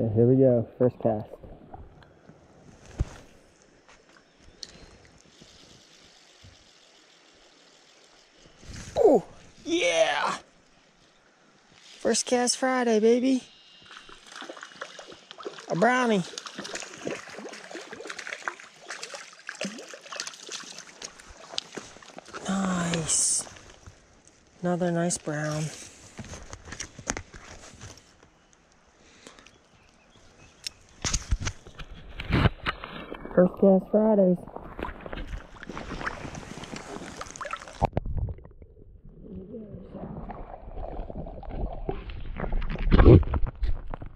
Okay, here we go. First cast. Oh, yeah! First cast Friday, baby. A brownie. Nice. Another nice brown. First cast Fridays.